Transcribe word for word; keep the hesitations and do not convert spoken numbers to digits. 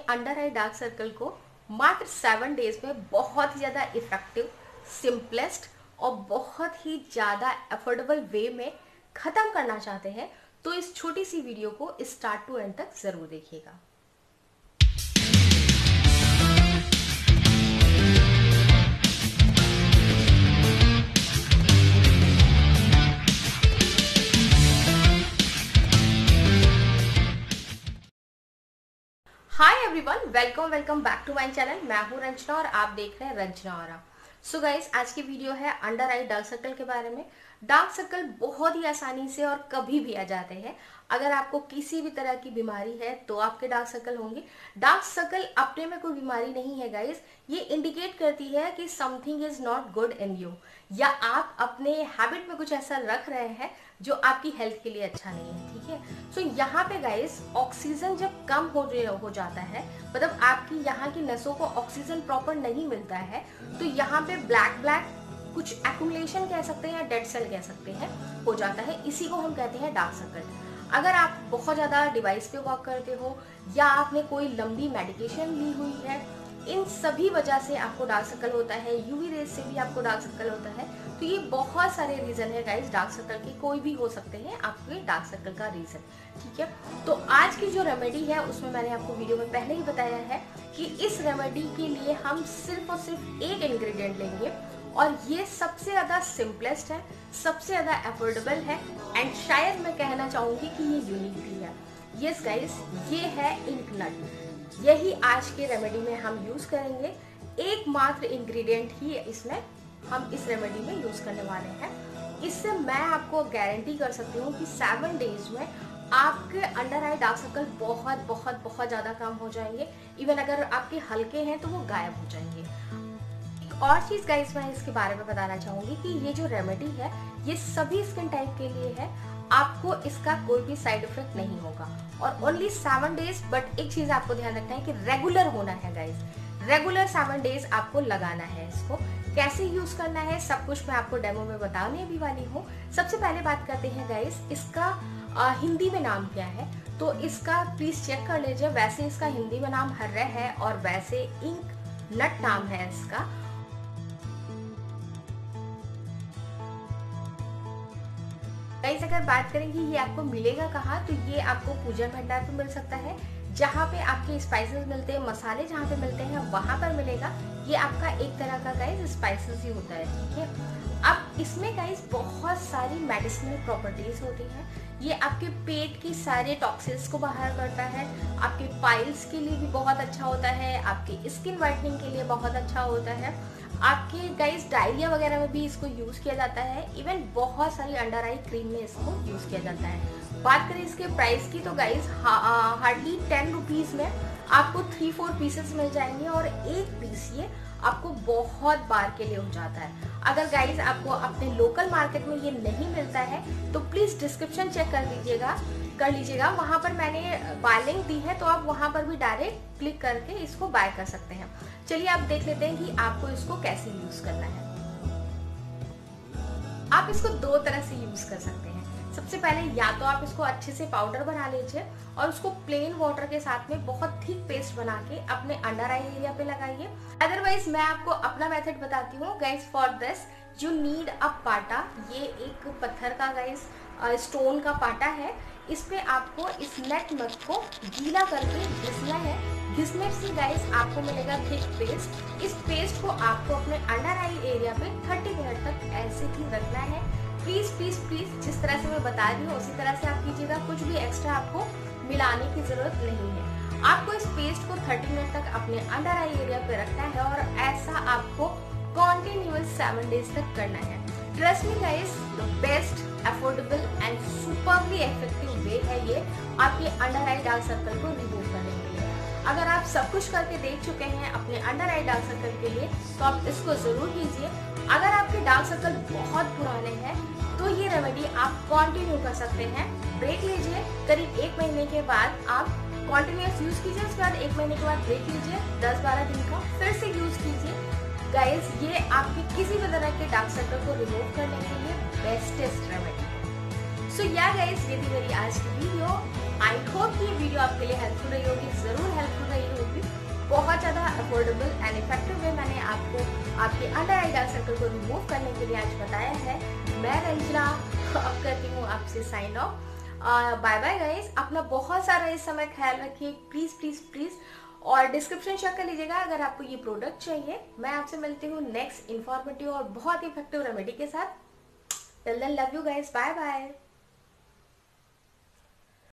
Under eye dark circle को मात्र seven days में बहुत ही ज़्यादा इफेक्टिव, सिंपलेस्ट और बहुत ही ज़्यादा अफोर्डेबल वे में ख़त्म करना चाहते हैं तो इस छोटी सी वीडियो को स्टार्ट टू एंड तक ज़रूर देखिएगा। Hi everyone, welcome welcome back to my channel. मैं हूं रंजना और आप देख रहे हैं रंजना और। सो गाइस, आज की वीडियो है अंडर आई डार्क सर्कल के बारे में। डार्क सर्कल बहुत ही आसानी से और कभी भी आ जाते हैं। अगर आपको किसी भी तरह की बीमारी है तो आपके डार्क सर्कल होंगे। डार्क सर्कल अपने में कोई बीमारी नहीं है गाइस, ये इंडिकेट करती है कि something is not good in you, या आप अपने हैबिट में कुछ ऐसा रख रहे हैं जो आपकी हेल्थ के लिए अच्छा नहीं है। ठीक है, सो so, यहाँ पे गाइस ऑक्सीजन जब कम हो हो जाता है, मतलब आपकी यहाँ की नसों को ऑक्सीजन प्रॉपर नहीं मिलता है, तो यहाँ पे ब्लैक ब्लैक कुछ एक्यूमुलेशन कह सकते हैं या डेड सेल कह सकते हैं हो जाता है। इसी को हम कहते हैं डार्क सर्कल। अगर आप बहुत ज़्यादा डिवाइस पे वर्क करते हो या आपने कोई लंबी मेडिकेशन ली हुई है, इन सभी वजह से आपको डार्क सर्कल होता है, यूवी रेज से भी आपको डार्क सर्कल होता है। तो ये बहुत सारे रीजन है गाइस डार्क सर्कल के, कोई भी हो सकते हैं आपके डार्क सर्कल का रीजन। ठीक है, तो आज की जो रेमेडी है उसमें मैंने आपको वीडियो में पहले ही बताया है कि इस रेमेडी के लिए हम सिर्फ और सिर्फ एक इंग्रेडिएंट लेंगे और ये सबसे ज्यादा सिंपलेस्ट है, सबसे ज्यादा अफोर्डेबल है एंड शायद मैं कहना चाहूंगी कि ये यूनिक भी है। यस गाइस, ये है इंक नट। यही आज के रेमेडी में हम यूज करेंगे। एकमात्र इंग्रेडिएंट ही इसमें हम इस रेमेडी में यूज करने वाले हैं। इससे मैं आपको गारंटी कर सकती हूँ कि सेवन डेज में आपके अंडर आई डार्क सर्कल बहुत बहुत बहुत ज्यादा कम हो जाएंगे। इवन अगर आपके हल्के हैं तो वो गायब हो जाएंगे। एक और चीज गाइस मैं इसके बारे में बताना चाहूंगी कि ये जो रेमेडी है ये सभी स्किन टाइप के लिए है। आपको इसका कोई भी साइड इफेक्ट नहीं होगा और ओनली सेवन डेज। बट एक चीज आपको ध्यान रखना है कि रेगुलर होना है गाइस, रेगुलर सेवन डेज आपको लगाना है। इसको कैसे यूज करना है सब कुछ मैं आपको डेमो में बताने भी वाली हूँ। सबसे पहले बात करते हैं गाइस, इसका आ, हिंदी में नाम क्या है। तो इसका प्लीज चेक कर लीजिए। वैसे इसका हिंदी में नाम हर्रे है और वैसे इंक नट नाम है इसका। गाइस अगर बात करेंगे ये आपको मिलेगा कहाँ, तो ये आपको पूजन भंडार पे मिल सकता है, जहाँ पे आपके स्पाइसेस मिलते हैं, मसाले जहाँ पे मिलते हैं वहां पर मिलेगा। ये आपका एक तरह का गाइस स्पाइसेस ही होता है। ठीक है, अब इसमें गाइस बहुत सारी मेडिसिनल प्रॉपर्टीज होती हैं। ये आपके पेट की सारे टॉक्सिन्स को बाहर करता है, आपके पाइल्स के लिए भी बहुत अच्छा होता है, आपकी स्किन वाइटनिंग के लिए बहुत अच्छा होता है, आपके गाइस डायरिया वगैरह में भी इसको यूज किया जाता है। इवन बहुत सारी अंडर आई क्रीम में इसको यूज किया जाता है। बात करें इसके प्राइस की तो गाइस हार्डली टेन रुपीज में आपको थ्री फोर पीसेस मिल जाएंगे और एक पीस ये आपको बहुत बार के लिए हो जाता है। अगर गाइस आपको अपने लोकल मार्केट में ये नहीं मिलता है तो प्लीज डिस्क्रिप्शन चेक कर लीजिएगा कर लीजिएगा वहां पर मैंने बाय लिंक दी है, तो आप वहां पर भी डायरेक्ट क्लिक करके इसको बाय कर सकते हैं। चलिए आप देख लेते हैं कि आपको इसको कैसे यूज करना है। आप इसको दो तरह से यूज कर सकते हैं। सबसे पहले या तो आप इसको अच्छे से पाउडर बना लीजिए और उसको प्लेन वाटर के साथ में बहुत थिक पेस्ट बना के अपने अंडर आई एरिया पे लगाइए। अदरवाइज मैं आपको अपना मेथड बताती हूँ guys. For this you need a पाटा। ये एक पत्थर का गाइस स्टोन का पाटा है। इस पे आपको इस नेट मत को गीला करके घिसना है। घिसने से गाइस आपको मिलेगा थिक पेस्ट। इस पेस्ट को आपको अपने अंडर आई एरिया पे थर्टी मिनट तक ऐसे ही रखना है। प्लीज प्लीज प्लीज जिस तरह से मैं बता रही हूँ उसी तरह से आप कीजिएगा, कुछ भी एक्स्ट्रा आपको मिलाने की जरूरत नहीं है। आपको इस पेस्ट को थर्टी मिनट तक अपने अंडर आई एरिया पे रखना है और ऐसा आपको कॉन्टिन्यूअस सेवन डेज तक करना है। Trust me guys, the best affordable and superly effective way है ये आपके अंडर आई डार्क सर्कल को रिमूव करने के लिए। अगर आप सब कुछ करके देख चुके हैं अपने अंडर आई डार्क सर्कल के लिए तो आप इसको जरूर कीजिए। अगर आपके डार्क सर्कल बहुत पुराने हैं तो ये रेमेडी आप कंटिन्यू कर सकते हैं। ब्रेक लीजिए, करीब एक महीने के बाद आप कंटिन्यूअस यूज कीजिए। उसके बाद एक महीने के बाद ब्रेक लीजिए, दस बारह दिन का, फिर से यूज कीजिए। गाइस ये आपके किसी भी तरह के डार्क सर्कल को रिमूव करने के लिए बेस्टेस्ट रेमेडी। सो या गाइस, ये थी मेरी आज की वीडियो। आई होप ये वीडियो आपके लिए हेल्पफुल रही होगी, जरूर हेल्पफुल रही होगी। बहुत ज़्यादा अफोर्डेबल एंड इफेक्टिव वे मैंने आपको आपके अंडर आई डार्क सर्कल को रिमूव करने के लिए आज बताया है। मैं रंजना अब करती हूँ आपसे sign off. Bye bye guys, अपना बहुत सारा इस समय ख्याल रखिए प्लीज प्लीज प्लीज, और डिस्क्रिप्शन चेक कर लीजिएगा अगर आपको ये प्रोडक्ट चाहिए। मैं आपसे मिलती हूँ नेक्स्ट इन्फॉर्मेटिव और बहुत इफेक्टिव रेमेडी के साथ। Till then love you guys, bye bye.